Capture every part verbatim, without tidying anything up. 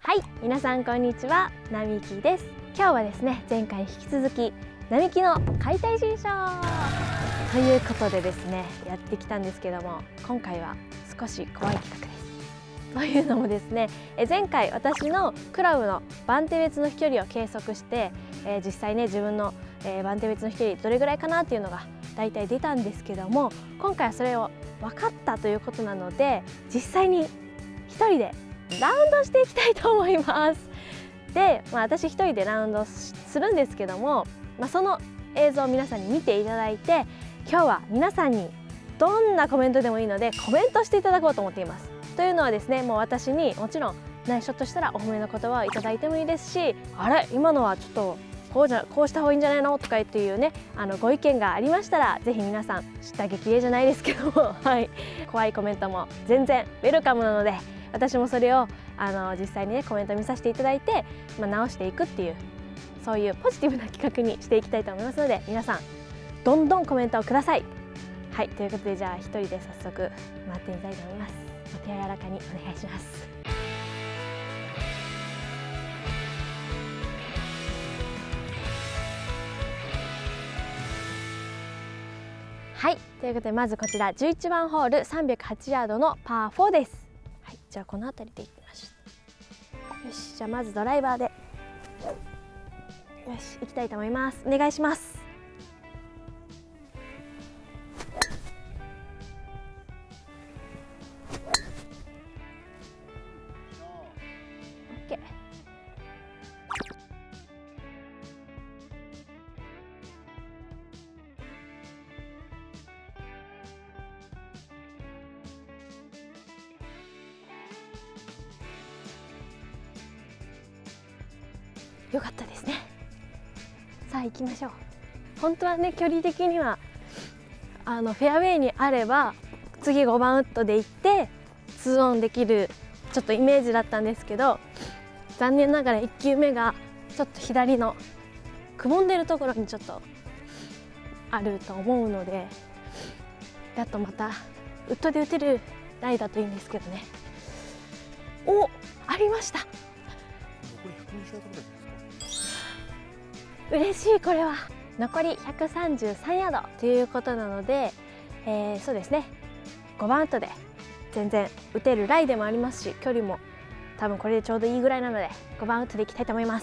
はい、皆さんこんにちは、並木です。今日はですね、前回に引き続き並木の解体新書ということでですね、やってきたんですけども、今回は少し怖い企画です。というのもですね、え前回私のクラブの番手別の飛距離を計測して、えー、実際ね自分の、えー、番手別の飛距離どれぐらいかなっていうのが大体出たんですけども、今回はそれを分かったということなので、実際に一人でラウンドしていきたいと思います。で、まあ、私一人でラウンドするんですけども、まあ、その映像を皆さんに見ていただいて、今日は皆さんにどんなコメントでもいいのでコメントしていただこうと思っています。というのはですね、もう私にもちろんナイスショットしたらお褒めの言葉をいただいてもいいですし、あれ今のはちょっとこうじゃこうした方がいいんじゃないのとかっていうね、あのご意見がありましたら、ぜひ皆さん知った激励じゃないですけども、はい、怖いコメントも全然ウェルカムなので、私もそれをあの実際にねコメント見させていただいて、まあ、直していくっていう、そういうポジティブな企画にしていきたいと思いますので、皆さんどんどんコメントをください。はい、ということで、じゃあ一人で早速待ってみたいと思います。お手柔らかにお願いします。はい、ということでまずこちらじゅういちばんホールさんびゃくはちヤードのパーフォーです。はい、じゃあこの辺りでいきましょう。よし、じゃあまずドライバーでよし行きたいと思います。お願いします。オッケー。よかったですね。さあ行きましょう。本当はね距離的にはあのフェアウェイにあれば次ごばんウッドで行ってツーオンできるちょっとイメージだったんですけど、残念ながらいっきゅうめがちょっと左のくぼんでるところにちょっとあると思うので、あとまたウッドで打てるライだといいんですけどね。お、ありました。嬉しい。これは残りひゃくさんじゅうさんヤードということなので、えー、そうですね、ごばんウッドで全然打てるライでもありますし、距離も多分これでちょうどいいぐらいなのでごばんウッドでいきたいと思います。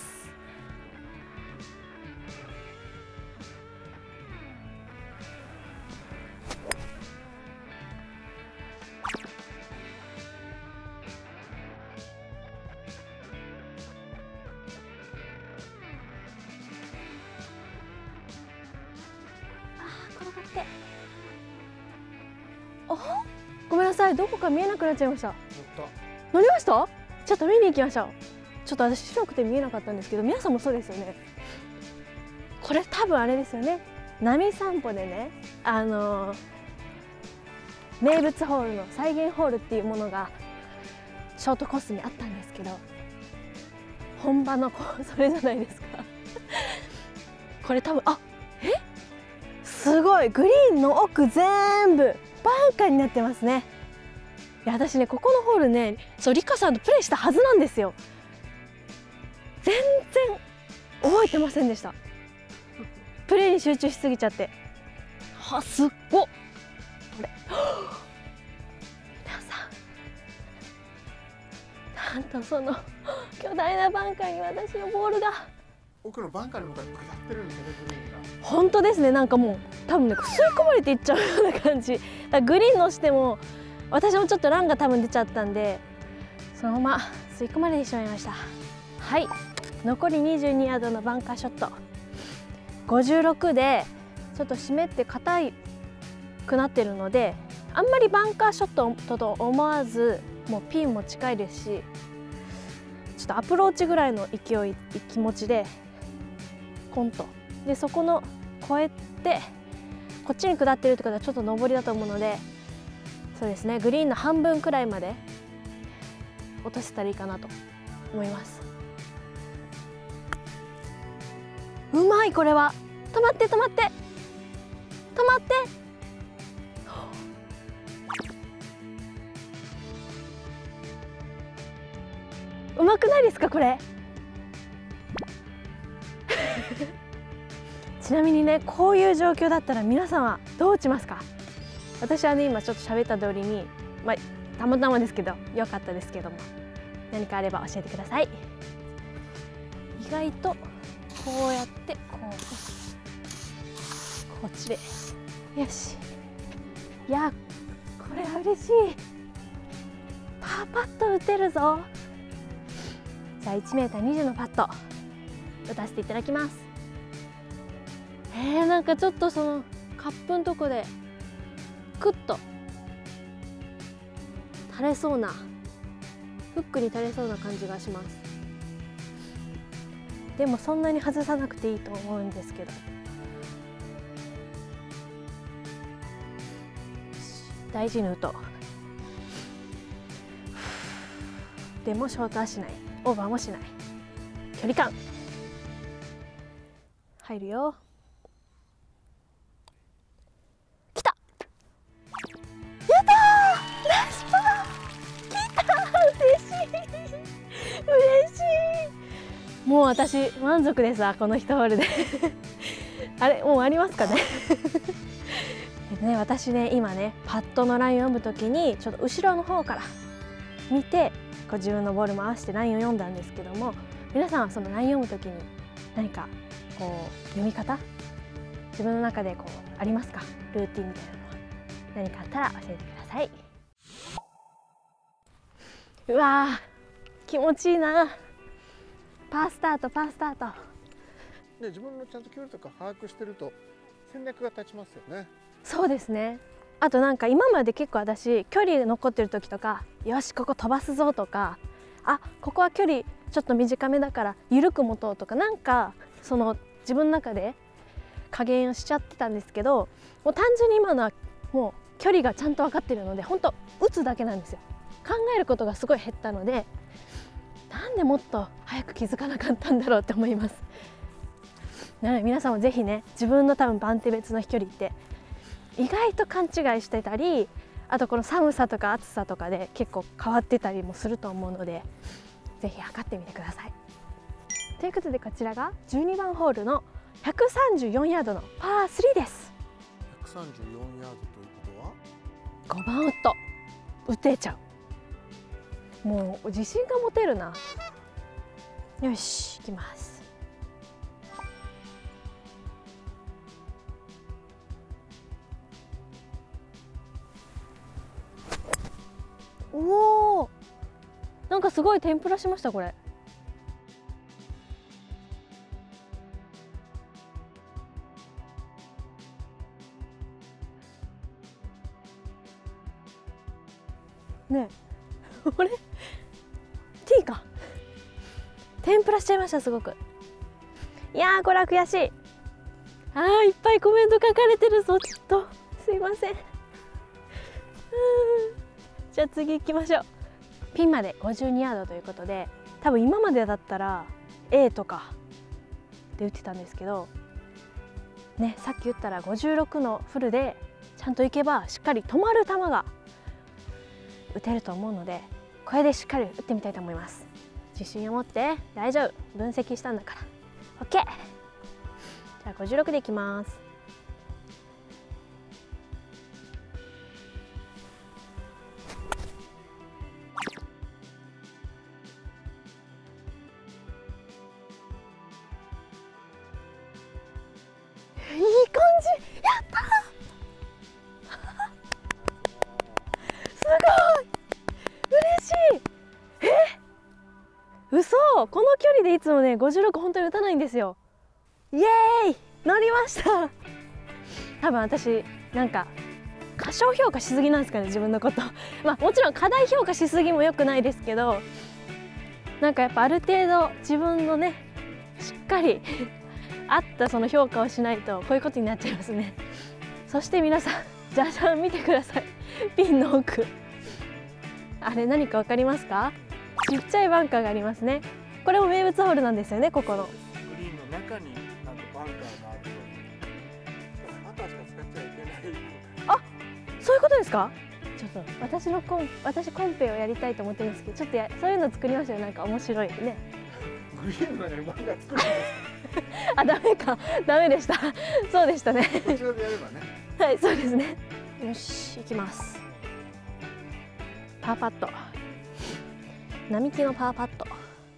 あ、ごめんなさい、どこか見えなくなっちゃいました。乗りました？ちょっと見に行きましょう。ちょっと私白くて見えなかったんですけど、皆さんもそうですよね。これ多分あれですよね、波散歩でね、あのー、名物ホールの再現ホールっていうものがショートコースにあったんですけど、本場のそれじゃないですか。これ多分、あ、え、すごい、グリーンの奥全部バンカーになってますね。いや、私ねここのホールね、そうリカさんとプレーしたはずなんですよ。全然覚えてませんでした。プレーに集中しすぎちゃって。は、すっごっ。これ皆さん、なんとその巨大なバンカーに私のボールが。 奥のバンカーに向かって下ってるんですよね、グリーンが。 本当ですね、なんかもう多分ね吸い込まれていっちゃうような感じ。だからグリーンのしても私もちょっとランが多分出ちゃったんで、そのまま吸い込まれてしまいました。はい、残りにじゅうにヤードのバンカーショット、ごじゅうろくでちょっと湿って硬くなってるので、あんまりバンカーショットと思わず、もうピンも近いですし、ちょっとアプローチぐらいの勢い気持ちでコンと、でそこの越えてこっちに下ってるってことはちょっと上りだと思うので、そうですね、グリーンの半分くらいまで落とせたらいいかなと思います。うまい、これは。止まって止まって止まって、 うまくないですかこれちなみにね、こういう状況だったら皆さんはどう打ちますか？私はね今ちょっと喋った通りに、まあ、たまたまですけど良かったですけども、何かあれば教えてください。意外とこうやってこうこっちでよし。いやこれは嬉しい。パーパッと打てるぞ。じゃあ いちメーターにじゅう のパット打たせていただきます。えー、なんかちょっとそのカップのとこでクッと垂れそうな、フックに垂れそうな感じがします。でもそんなに外さなくていいと思うんですけど、大事に打とう。でもショートはしない、オーバーもしない。距離感入るよ。きた、やったー、ナイスパー、きたー、嬉しい嬉しい。もう私満足ですわ、この一ホールであれ、もう終わりますかねでね、私ね今ねパットのラインを読むときにちょっと後ろの方から見てこう自分のボールも合わせてラインを読んだんですけども、皆さんはそのライン読むときに何かこう読み方、自分の中でこうありますか？ルーティンみたいなのは何かあったら教えてください。うわー気持ちいいな。パースタートパースタートで、自分のちゃんと距離とか把握してると戦略が立ちますよね。 そうですね。あとなんか今まで結構私距離残ってる時とか、よしここ飛ばすぞとか、あここは距離ちょっと短めだから緩く持とうとか、なんかその自分の中で加減をしちゃってたんですけど、もう単純に今のはもう距離がちゃんと分かってるので、本当打つだけなんですよ。考えることがすごい減ったので、なんでもっと早く気づかなかったんだろうって思います。なので皆さんもぜひね、自分の多分番手別の飛距離って意外と勘違いしてたり、あとこの寒さとか暑さとかで結構変わってたりもすると思うので、ぜひ測ってみてください。ということでこちらがじゅうにばんホールのひゃくさんじゅうよんヤードのパースリーです。 ひゃくさんじゅうよんヤードということはごばんウッド打てちゃう。もう自信が持てるな。よし、行きます。おお、なんかすごい天ぷらしましたこれ。ねえこれ T か、天ぷらしちゃいました。すごく。いやーこれは悔しい。あーいっぱいコメント書かれてるぞ。ちょっとすいません。じゃあ次行きましょう。ピンまでごじゅうにヤードということで、多分今までだったら A とかで打ってたんですけどね、さっき言ったらごじゅうろくのフルでちゃんといけばしっかり止まる球が打てると思うので、これでしっかり打ってみたいと思います。自信を持って、大丈夫、分析したんだから OK。 じゃあごじゅうろくでいきます。いい感じ、やったすごい嬉しい。え、嘘、この距離でいつもねごじゅうろく本当に打たないんですよ。イエーイ、乗りました。多分私なんか過小評価しすぎなんですかね、自分のことまあもちろん過大評価しすぎも良くないですけど、なんかやっぱある程度自分のねしっかりあったその評価をしないとこういうことになっちゃいますね。そして皆さんじゃじゃん見てください、ピンの奥、あれ何か分かりますか？ちっちゃいバンカーがありますね。これも名物ホールなんですよね。ここのグリーンの中になんとバンカーがあると、パターしか使っちゃいけない。 あ、そういうことですか？ ちょっと私のコン私コンペをやりたいと思ってるんですけど、ちょっとやそういうの作りましょうよ。なんか面白いね。 グリーンの中に漫画作るんですあ、ダメか、ダメでした。そうでしたね。 こちらでやればね。 はい、そうですね。よし、行きます。パーパット。並木のパーパット。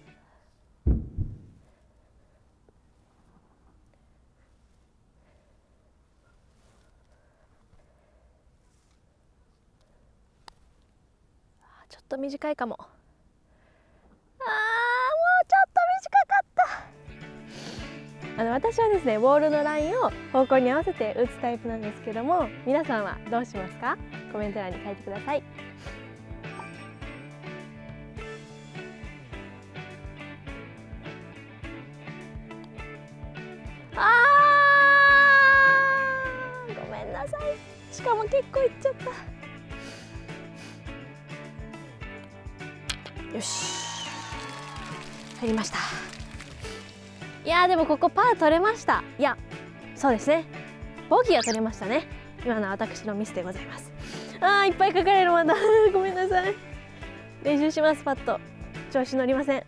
ちょっと短いかも。あー、もうちょっと短かった。あの私はですね、ボールのラインを方向に合わせて打つタイプなんですけども、皆さんはどうしますか？コメント欄に書いてください。あー、ごめんなさい。しかも結構いっちゃった。よし、入りました。いやー、でもここパー取れました。いや、そうですね、ボギーは取れましたね。今のは私のミスでございます。あー、いっぱい書かれるまだごめんなさい。練習します。パッと調子乗りません。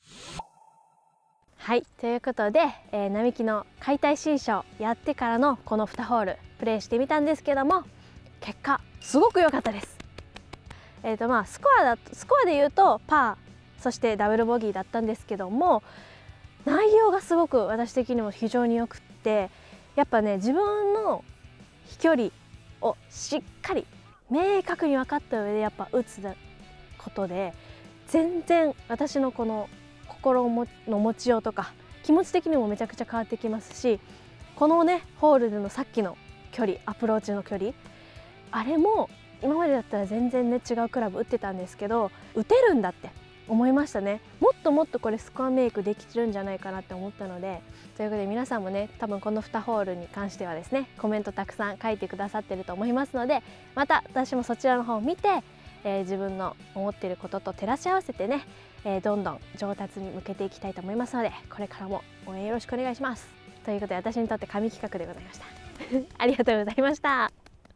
はい、ということで、えー、並木の解体新書やってからのこのにホールプレイしてみたんですけども、結果すごく良かったです。えーとまあ、スコアだスコアで言うとパー、そしてダブルボギーだったんですけども、内容がすごく私的にも非常によくって、やっぱね、自分の飛距離をしっかり明確に分かった上でやっぱ打つことで、全然私のこの心の持ちようとか気持ち的にもめちゃくちゃ変わってきますし、このねホールでのさっきの距離、アプローチの距離、あれも今までだったら全然ね違うクラブ打ってたんですけど、打てるんだって思いましたね。もっともっとこれスコアメイクできてるんじゃないかなって思ったので、ということで皆さんもね、多分このにホールに関してはですね、コメントたくさん書いてくださってると思いますので、また私もそちらの方を見て、えー、自分の思っていることと照らし合わせてね、えー、どんどん上達に向けていきたいと思いますので、これからも応援よろしくお願いします。ということで私にとって神企画でございましたありがとうございました。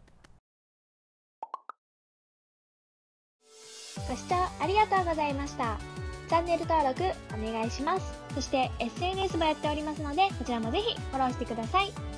ご視聴ありがとうございました。チャンネル登録お願いします。そして エスエヌエス もやっておりますので、こちらもぜひフォローしてください。